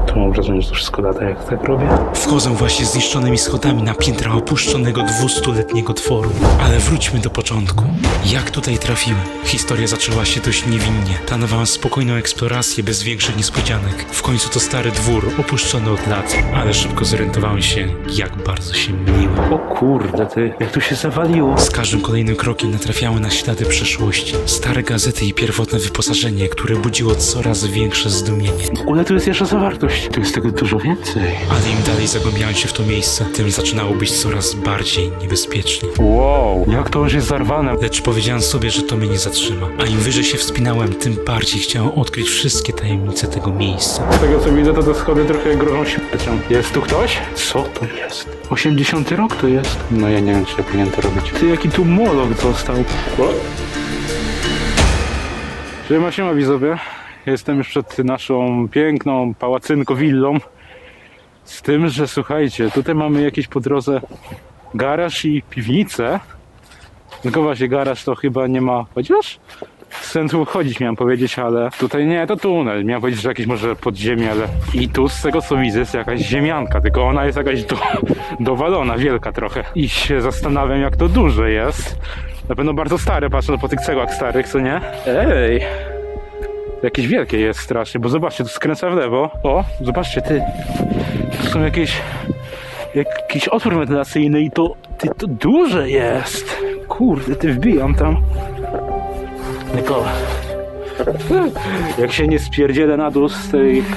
To mam wrażenie, że to wszystko lata, jak tak robię. Wchodzę właśnie zniszczonymi schodami na piętra opuszczonego 200-letniego tworu. Ale wróćmy do początku. Jak tutaj trafiłem? Historia zaczęła się dość niewinnie. Planowałem spokojną eksplorację bez większych niespodzianek. W końcu to stary dwór, opuszczony od lat. Ale szybko zorientowałem się, jak bardzo się myliłem. O kurde, ty, jak tu się zawaliło. Z każdym kolejnym krokiem natrafiałem na ślady przeszłości. Stare gazety i pierwotne wyposażenie, które budziło coraz większe zdumienie. W ogóle tu jest jeszcze zawartość. Tu jest tego dużo więcej. Ale im dalej zagłębiałem się w to miejsce, tym zaczynało być coraz bardziej niebezpiecznie. Wow, jak to już jest zarwane. Lecz powiedziałem sobie, że to mnie nie zatrzyma. A im wyżej się wspinałem, tym bardziej chciałem odkryć wszystkie tajemnice tego miejsca. Z tego co widzę, to te schody trochę grożą śmiercią. Jest tu ktoś? Co to jest? 80 rok to jest? No ja nie wiem, czy ja powinien to robić. Ty, jaki tu molok został. Siema widzowie. Jestem już przed naszą piękną pałacynko-willą. Z tym, że słuchajcie, tutaj mamy jakieś po drodze garaż i piwnicę. Tylko właśnie garaż to chyba nie ma, chociaż sensu chodzić miałem powiedzieć, ale tutaj nie, to tunel. Miałem powiedzieć, że jakieś może podziemie, ale i tu z tego co widzę jest jakaś ziemianka, tylko ona jest jakaś dowalona, wielka trochę. I się zastanawiam, jak to duże jest. Na pewno bardzo stare, patrząc po tych cegłach starych, co nie? Ej! Jakieś wielkie jest strasznie, bo zobaczcie, tu skręca w lewo. O, zobaczcie, ty. Tu są jakiś otwór wentylacyjny i to duże jest. Kurde, ty, wbijam tam. Tylko jak się nie spierdzielę na dół z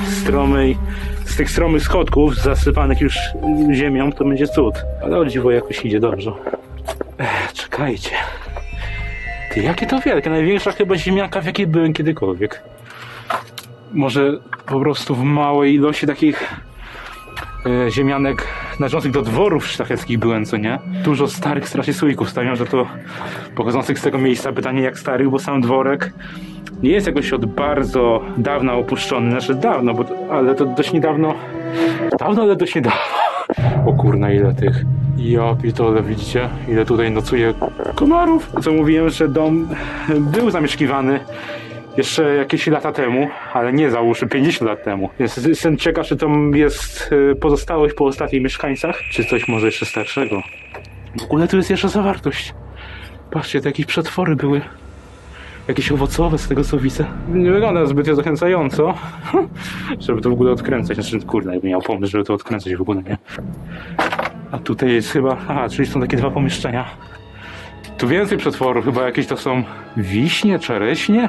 tych stromych schodków zasypanych już ziemią, to będzie cud. Ale o dziwo jakoś idzie dobrze. Czekajcie. Ty, jakie to wielkie. Największa chyba ziemianka, w jakiej byłem kiedykolwiek. Może po prostu w małej ilości takich ziemianek należących do dworów szlacheckich byłem, co nie? Dużo starych strasznie słoików stawiam, że to pochodzących z tego miejsca. Pytanie jak starych, bo sam dworek nie jest jakoś od bardzo dawna opuszczony. Znaczy dawno, ale to dość niedawno. Ale dość niedawno. O kurna, ile tych. Ja pitole, widzicie? Ile tutaj nocuje komarów. Co mówiłem, że dom był zamieszkiwany jeszcze jakieś lata temu, ale nie załóżmy 50 lat temu. Więc jestem ciekaw, czy to jest pozostałość po ostatnich mieszkańcach, czy coś może jeszcze starszego. W ogóle tu jest jeszcze zawartość. Patrzcie, to jakieś przetwory były. Jakieś owocowe z tego co widzę. Nie wygląda zbyt zachęcająco, żeby to w ogóle odkręcać. Znaczy, kurde, jakbym miał pomysł, żeby to odkręcać w ogóle, nie? A tutaj jest chyba... Aha, czyli są takie dwa pomieszczenia. Tu więcej przetworów, chyba jakieś to są wiśnie, czereśnie?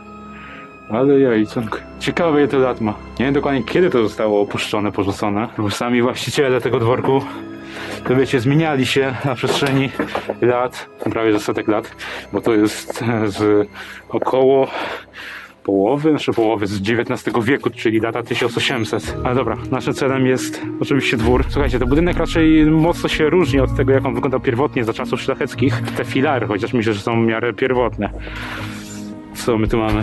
Ale jajconk. Ciekawe, ile to lat ma. Nie wiem dokładnie, kiedy to zostało opuszczone, porzucone. Bo sami właściciele tego dworku, to wiecie, zmieniali się na przestrzeni lat, prawie że setek lat, bo to jest z około połowy z XIX wieku, czyli lata 1800. Ale dobra, naszym celem jest oczywiście dwór. Słuchajcie, to budynek raczej mocno się różni od tego, jak on wyglądał pierwotnie za czasów szlacheckich. Te filary, chociaż myślę, że są w miarę pierwotne. Co my tu mamy?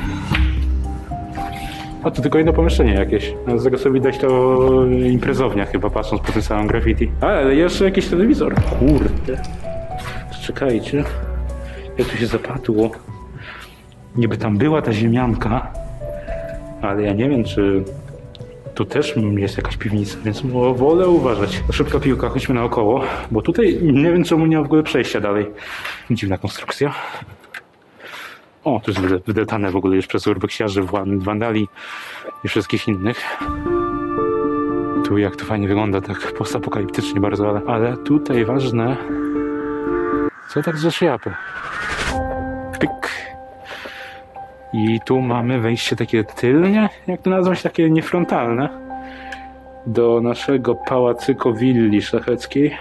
A tu tylko jedno pomieszczenie jakieś. Z tego co widać to imprezownia chyba, patrząc po tym samym graffiti. Ale jeszcze jakiś telewizor. Kurde. Czekajcie. Jak tu się zapadło. Niby tam była ta ziemianka. Ale ja nie wiem, czy tu też jest jakaś piwnica, więc wolę uważać. Szybka piłka, chodźmy naokoło. Bo tutaj nie wiem, czemu nie ma w ogóle przejścia dalej. Dziwna konstrukcja. O, to jest wydeptane w ogóle już przez urbeksiarzy, wandali i wszystkich innych. Tu jak to fajnie wygląda, tak postapokaliptycznie bardzo, ale tutaj ważne... Co tak za szjapy? Pyk. I tu mamy wejście takie tylnie, jak to nazwać, takie niefrontalne. Do naszego pałacyko willi szlacheckiej.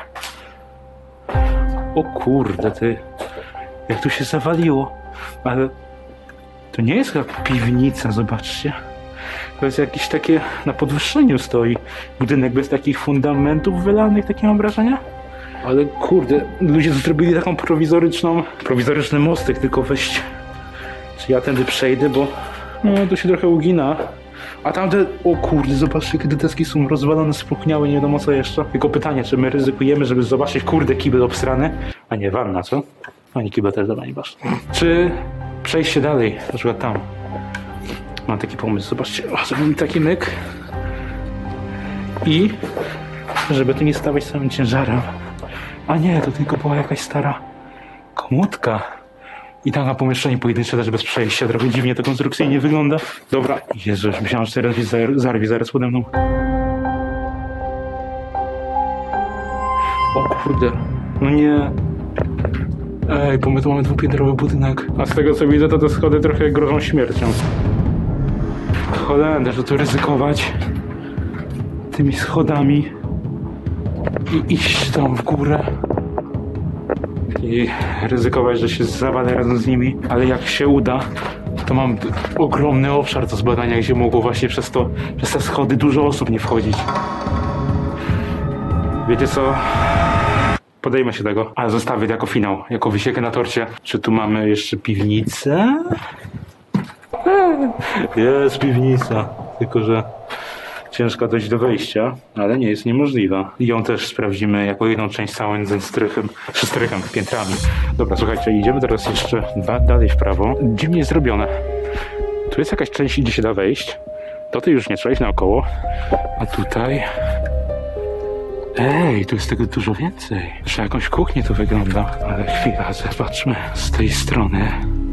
O kurde, ty. Jak tu się zawaliło. Ale to nie jest chyba piwnica, zobaczcie. To jest jakieś takie, na podwyższeniu stoi budynek bez takich fundamentów wylanych, takie mam wrażenie. Ale kurde, ludzie zrobili taką prowizoryczny mostek, tylko wejść. Czy ja tędy przejdę, bo no, to się trochę ugina. A tamte, o kurde, zobaczcie, kiedy deski są rozwalone, spróchniałe, nie wiadomo co jeszcze. Tylko pytanie, czy my ryzykujemy, żeby zobaczyć, kurde, kibel obsrany, a nie wanna, co? Ani kibel też dobra, nie waż. Czy przejść się dalej, na przykład tam. Mam taki pomysł, zobaczcie, zrobimy taki myk. I żeby tu nie stawać samym ciężarem. A nie, to tylko była jakaś stara komódka. I tam na pomieszczenie pojedyncze też bez przejścia. Trochę dziwnie to konstrukcyjnie wygląda. Dobra, Jezu, już myślałem, że teraz zarwie zaraz pode mną. O kurde, no nie. Ej, bo my tu mamy dwupiętrowy budynek. A z tego co widzę, to te schody trochę grożą śmiercią. Cholera, że tu ryzykować tymi schodami i iść tam w górę i ryzykować, że się zawalę razem z nimi, ale jak się uda, to mam ogromny obszar do zbadania, gdzie mogło właśnie przez te schody dużo osób nie wchodzić. Wiecie co? Podejmę się tego, ale zostawię to jako finał, jako wysiekę na torcie. Czy tu mamy jeszcze piwnicę? Jest piwnica, tylko że ciężko dojść do wejścia, ale nie jest niemożliwa. I ją też sprawdzimy jako jedną część całą ze strychem, piętrami. Dobra, słuchajcie, idziemy teraz jeszcze dalej w prawo. Dziwnie zrobione. Tu jest jakaś część, gdzie się da wejść. To ty już nie trzeba iść naokoło. A tutaj... Ej, tu jest tego dużo więcej. Że jakąś kuchnię tu wygląda. Ale chwila, zobaczmy z tej strony.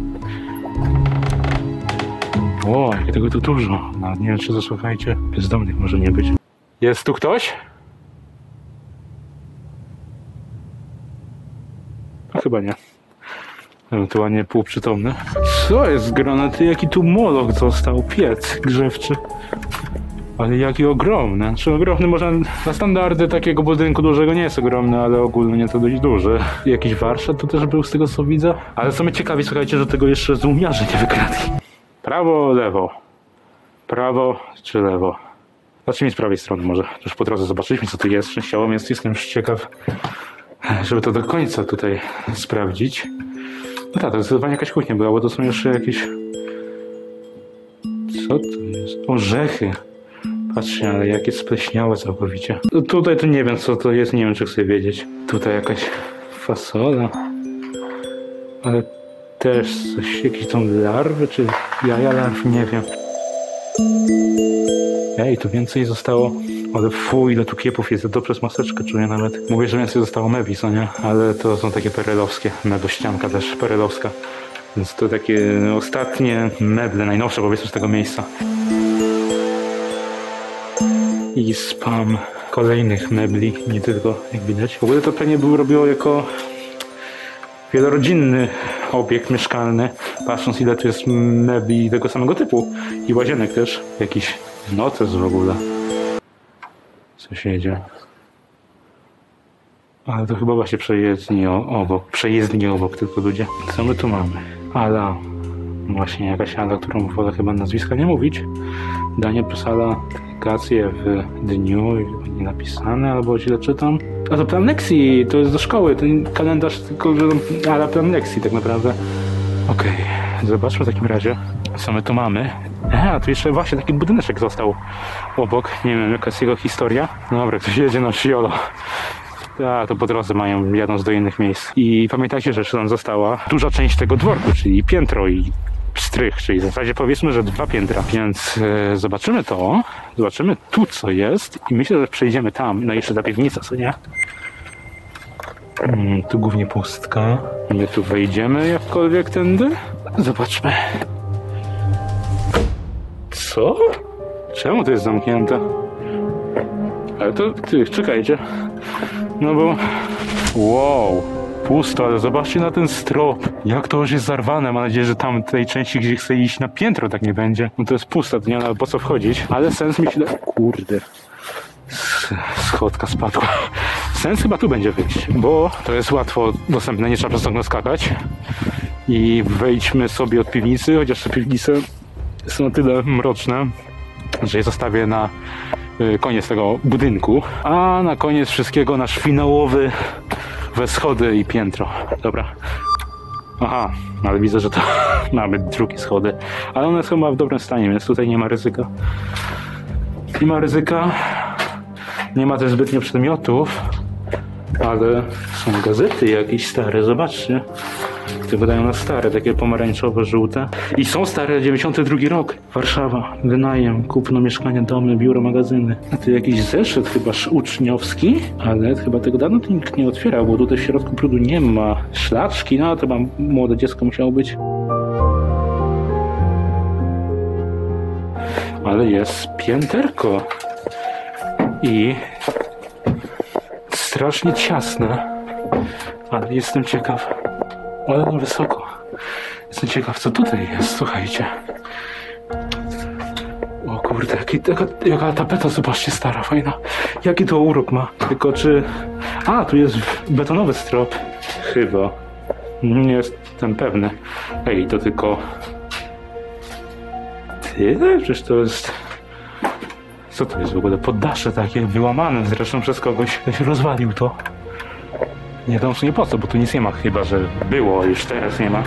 O, jakie tego tu dużo. No, nie wiem, czy to, słuchajcie, bezdomnych może nie być. Jest tu ktoś? A chyba nie. Ewentualnie półprzytomny. Co jest grane? Ty, jaki tu moloch został? Piec grzewczy. Ale jaki ogromny. Znaczy ogromny może na standardy takiego budynku dużego nie jest ogromny, ale ogólnie to dość duży. Jakiś warsztat tu też był z tego co widzę. Ale co mnie ciekawi, słuchajcie, że tego jeszcze złumiarze nie wykradli. Prawo, lewo. Prawo czy lewo? Zacznijmy z prawej strony może. Już po drodze zobaczyliśmy co tu jest. Częściowo jestem już ciekaw, żeby to do końca tutaj sprawdzić. No tak, to zdecydowanie jakaś kuchnia była, bo to są jeszcze jakieś... Co to jest? Orzechy. Patrzcie, ale jakie spleśniałe całkowicie. No tutaj to nie wiem co to jest, nie wiem czy chcę wiedzieć. Tutaj jakaś fasola. Ale też coś, jakieś są larwy, czy jaja larw, nie wiem. Ej, tu więcej zostało. Ale fuj, ile tu kiepów jest, to przez maseczkę czuję nawet. Mówię, że więcej zostało mebli, co nie? Ale to są takie perelowskie. Meblościanka też perelowska. Więc to takie ostatnie meble, najnowsze powiedzmy z tego miejsca. I spam kolejnych mebli, nie tylko, jak widać. W ogóle to pewnie było robione jako wielorodzinny obiekt mieszkalny, patrząc ile tu jest mebli tego samego typu. I łazienek też. Jakiś notes w ogóle. Co się dzieje? Ale to chyba właśnie przejezdni obok tylko ludzie. Co my tu mamy? Ala. Właśnie jakaś Ala, którą wolę chyba nazwiska nie mówić. Danie plus Ala, aplikacje w dniu, nie napisane, albo źle czytam. A to plan lekcji, to jest do szkoły, ten kalendarz tylko, że Ala plan lekcji tak naprawdę. Okej, zobaczmy w takim razie, co my tu mamy. A tu jeszcze właśnie taki budyneczek został obok, nie wiem jaka jest jego historia. Dobra, ktoś jedzie na Shiolo. A, to po drodze jadąc do innych miejsc. I pamiętajcie, że tam została duża część tego dworku, czyli piętro i strych, czyli w zasadzie powiedzmy, że 2 piętra. Więc zobaczymy to, zobaczymy tu co jest i myślę, że przejdziemy tam. No i jeszcze ta piwnica, co nie? Tu głównie pustka. My tu wejdziemy jakkolwiek tędy. Zobaczmy. Co? Czemu to jest zamknięte? Ale to, czekajcie. No bo... Wow. Pusto, ale zobaczcie na ten strop. Jak to już jest zarwane. Mam nadzieję, że tam tej części, gdzie chcę iść na piętro, tak nie będzie. No to jest pusta, to nie ma po co wchodzić. Ale sens myślę... Kurde. Schodka spadła. Sens chyba tu będzie wyjść, bo to jest łatwo dostępne, nie trzeba przez okno skakać. I wejdźmy sobie od piwnicy, chociaż te piwnice są na tyle mroczne, że je zostawię na koniec tego budynku. A na koniec wszystkiego nasz finałowy we schody i piętro. Dobra. Aha, ale widzę, że to mamy drugie schody. Ale one są chyba w dobrym stanie, więc tutaj nie ma ryzyka. Nie ma ryzyka. Nie ma też zbytnio przedmiotów. Ale są gazety jakieś stare, zobaczcie. te wydają na stare, takie pomarańczowe, żółte. I są stare, 92 rok. Warszawa, wynajem, kupno mieszkania, domy, biuro, magazyny. A tu jakiś zeszyt chyba uczniowski, ale chyba tego dawno to nikt nie otwierał, bo tutaj w środku brudu nie ma. Szlaczki, no to mam młode dziecko musiało być. Ale jest pięterko. I strasznie ciasne. Ale jestem ciekaw. Ale no wysoko. Jestem ciekaw, co tutaj jest, słuchajcie. O kurde, jaka tapeta, zobaczcie, stara, fajna. Jaki to urok ma. Tylko czy... A, tu jest betonowy strop. Chyba. Nie jestem pewny. Ej, to tylko... Tyle? Przecież to jest... Co to jest w ogóle? Poddasze takie wyłamane zresztą przez kogoś. Ktoś rozwalił to. Nie wiem w sumie po co, bo tu nic nie ma, chyba że było, już teraz nie ma.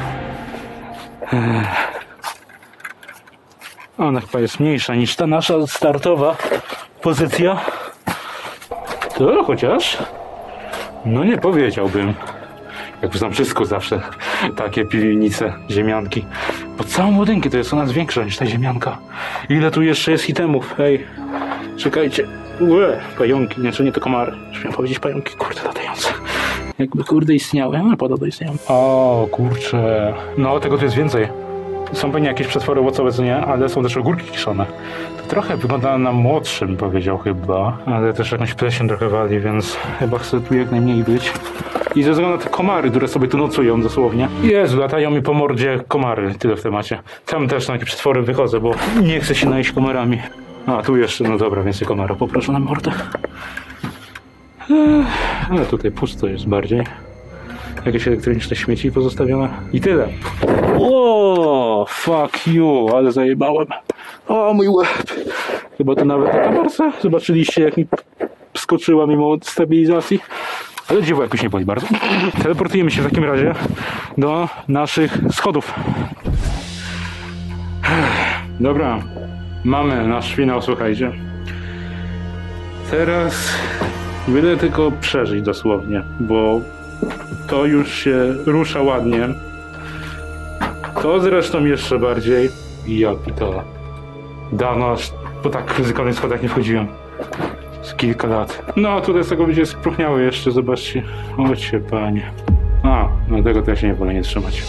Ona chyba jest mniejsza niż ta nasza startowa pozycja. To chociaż... No nie powiedziałbym. Jak znam wszystko zawsze. Takie piwnice, ziemianki. Bo całą budynkę to jest ona większa niż ta ziemianka. Ile tu jeszcze jest itemów? Hej, czekajcie. Pająki, nie to komary. Już miałem powiedzieć pająki, kurde, latające. Jakby kurde istniały, ale podobno istniały. O kurczę. No tego tu jest więcej. Są pewnie jakieś przetwory owocowe, co nie, ale są też ogórki kiszone. To trochę wygląda na młodszym, powiedział chyba. Ale też jakąś plesień trochę wali, więc chyba chcę tu jak najmniej być. I ze względu na te komary, które sobie tu nocują dosłownie. Jezu, latają mi po mordzie komary, tyle w temacie. Tam też na jakieś przetwory wychodzę, bo nie chcę się najeść komarami. A, tu jeszcze, no dobra, więcej komarów poproszę na mordę. Ale tutaj pusto jest bardziej. Jakieś elektroniczne śmieci pozostawione. I tyle. O, fuck you, ale zajebałem. O, mój łeb. Chyba to nawet taka marsa. Zobaczyliście, jak mi skoczyła mimo stabilizacji. Ale dziwo jakoś nie boli bardzo. Teleportujemy się w takim razie do naszych schodów. Dobra, mamy nasz finał, słuchajcie. Teraz będę tylko przeżyć dosłownie, bo to już się rusza ładnie. To zresztą jeszcze bardziej. Jaki to... Dawno aż po tak ryzykownych schodach nie wchodziłem. Z kilka lat. No, tutaj z tego będzie spróchniały jeszcze, zobaczcie. Ocie, panie. A, no tego to ja się nie wolę nie trzymać.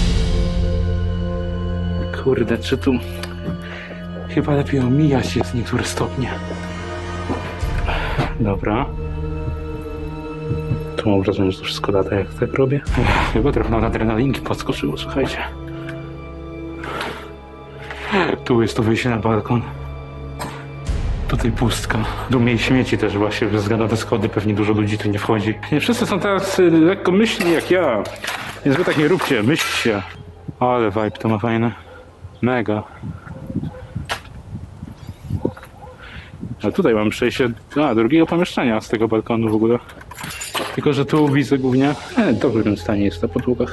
Kurde, czy tu... Chyba lepiej omijać jest niektóre stopnie. Dobra. Tu mam wrażenie, że to wszystko lata, jak tak robię. Chyba trochę na adrenalinki podskoczyło, słuchajcie. Tu jest to wyjście na balkon. Tutaj pustka. Tu mniej śmieci też właśnie, ze względu na te schody pewnie dużo ludzi tu nie wchodzi. Nie wszyscy są teraz lekkomyślni jak ja. Więc wy tak nie róbcie, myślcie. Ale vibe to ma fajne. Mega. A tutaj mam przejście do drugiego pomieszczenia z tego balkonu w ogóle. Tylko że tu widzę głównie... w dobrym stanie jest ta podłoga.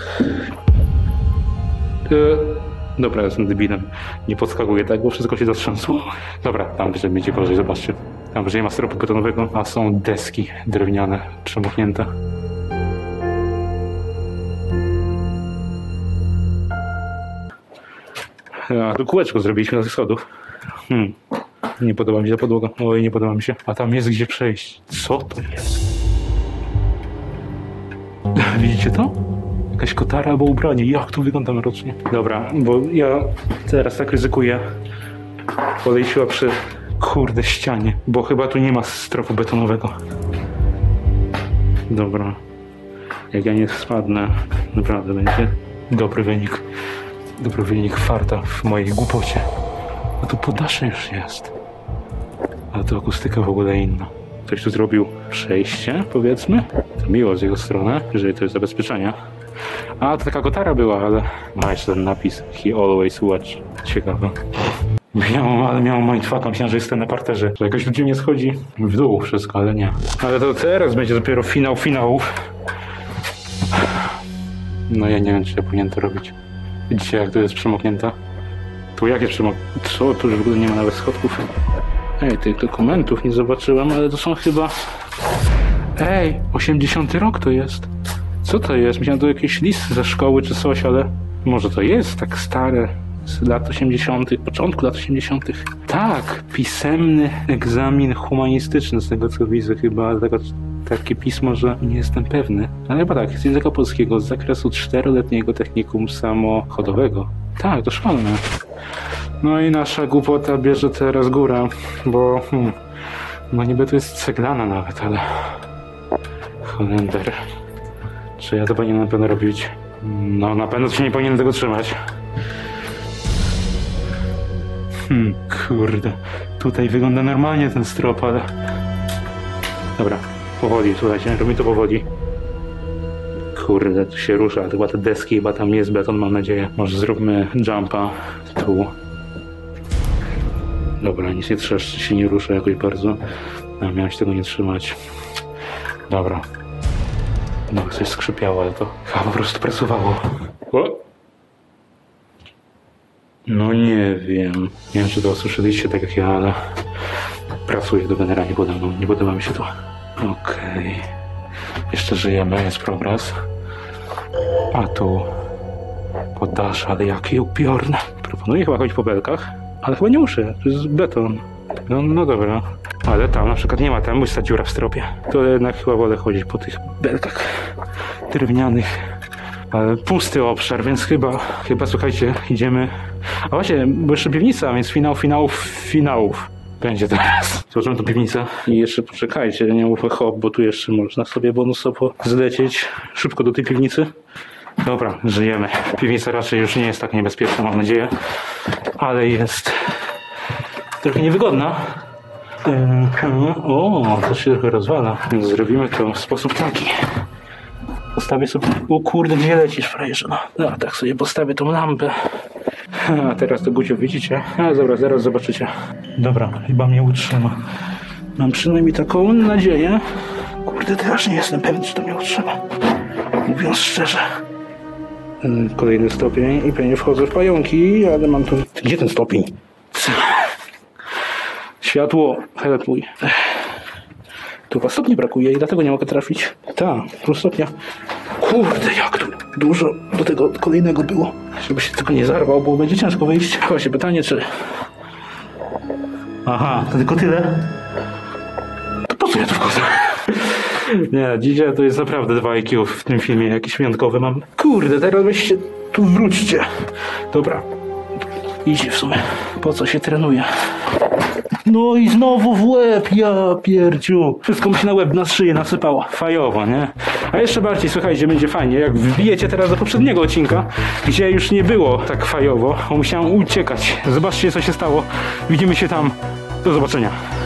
Dobra, jestem debilem. Nie podskakuję tak, bo wszystko się zatrzęsło. Dobra, tam wyżej będzie gorzej, zobaczcie. Tam wyżej ma stropu betonowego, a są deski drewniane, przemoknięte. A tu kółeczko zrobiliśmy na tych schodów. Nie podoba mi się ta podłoga. Oj, nie podoba mi się. A tam jest gdzie przejść. Co to jest? Widzicie to? Jakaś kotara albo ubranie. Jak tu wygląda mrocznie. Dobra, bo ja teraz tak ryzykuję. Podejściła przy kurde ścianie, bo chyba tu nie ma stropu betonowego. Dobra. Jak ja nie spadnę, naprawdę będzie dobry wynik. Dobry wynik farta w mojej głupocie. A tu poddasze już jest. Ale to akustyka w ogóle inna. Ktoś tu zrobił przejście, powiedzmy. To miło z jego strony, jeżeli to jest zabezpieczenie. A, to taka kotara była, ale ma jeszcze ten napis He always watch. Ciekawe. Miałem mindfucka, myślałem, że jestem na parterze. Że jakoś ludzie nie schodzi w dół wszystko, ale nie. Ale to teraz będzie dopiero finał finałów. No ja nie wiem, czy ja powinien to robić. Widzicie, jak to jest przemoknięte? Tu jakie przemoknięte? Co? Tu już w ogóle nie ma nawet schodków. Ej, tych dokumentów nie zobaczyłem, ale to są chyba... Ej, 80 rok to jest. Co to jest? Myślałem, to jakiś list ze szkoły czy coś, ale może to jest tak stare, z lat 80., początku lat 80. Tak, pisemny egzamin humanistyczny, z tego co widzę chyba, takie pismo, że nie jestem pewny. Ale chyba tak, z języka polskiego, z zakresu 4-letniego technikum samochodowego. Tak, to szkolne. No i nasza głupota bierze teraz górę, bo no niby to jest ceglana nawet, ale Holender. Czy ja to powinienem na pewno robić? No na pewno się nie powinienem tego trzymać. Kurde. Tutaj wygląda normalnie ten strop, ale... Dobra, powoli, słuchajcie, robimy to powoli. Kurde, tu się rusza, to chyba te deski, chyba tam jest beton, mam nadzieję. Może zróbmy jumpa tu. Dobra, nic nie trzeszczy, się nie rusza jakoś bardzo. No, miałem się tego nie trzymać. Dobra. No, coś skrzypiało, ale to chyba po prostu pracowało. O! No nie wiem. Nie wiem, czy to usłyszeliście tak jak ja, ale pracuje to generalnie pode mną. Nie podoba mi się to. Okej. Jeszcze żyjemy, jest progres. A tu poddasze, ale jakie upiorne. Proponuję chyba chodzić po belkach, ale chyba nie muszę. To jest beton. No dobra. Ale tam na przykład nie ma, tam jest ta dziura w stropie. To jednak chyba wolę chodzić po tych belkach drewnianych. Ale pusty obszar, więc chyba słuchajcie, idziemy. A właśnie, bo jeszcze piwnica, więc finałów będzie teraz. Zobaczymy tą piwnicę i jeszcze poczekajcie, nie mówmy hop, bo tu jeszcze można sobie bonusowo zlecieć szybko do tej piwnicy. Dobra, żyjemy. Piwnica raczej już nie jest tak niebezpieczna, mam nadzieję, ale jest trochę niewygodna. O, to się trochę rozwala, więc zrobimy to w sposób taki. Postawię sobie... O kurde, gdzie lecisz, frajerze? No, tak sobie postawię tą lampę. A teraz to Gucio widzicie? A dobra, zaraz zobaczycie. Dobra, chyba mnie utrzyma. Mam przynajmniej taką nadzieję. Kurde, też nie jestem pewny, czy to mnie utrzyma. Mówiąc szczerze. Kolejny stopień i pewnie wchodzę w pająki, ale mam tu... Gdzie ten stopień? Światło, helpuj. Tu chyba stopni brakuje i dlatego nie mogę trafić. Tak, plus stopnia. Kurde, jak tu dużo do tego kolejnego było. Żeby się tylko nie zarwał, bo będzie ciężko wyjść. Właśnie pytanie, czy... Aha, to tylko tyle? To po co ja tu wchodzę? Nie, dzisiaj to jest naprawdę 2 IQ w tym filmie. Jakiś wyjątkowy mam. Kurde, teraz weźcie tu wróćcie. Dobra. Idzie w sumie. Po co się trenuje? No i znowu w łeb, ja pierdziu. Wszystko mi się na łeb, na szyję nasypało. Fajowo, nie? A jeszcze bardziej, słuchajcie, będzie fajnie, jak wbijecie teraz do poprzedniego odcinka, gdzie już nie było tak fajowo, bo musiałem uciekać. Zobaczcie, co się stało. Widzimy się tam. Do zobaczenia.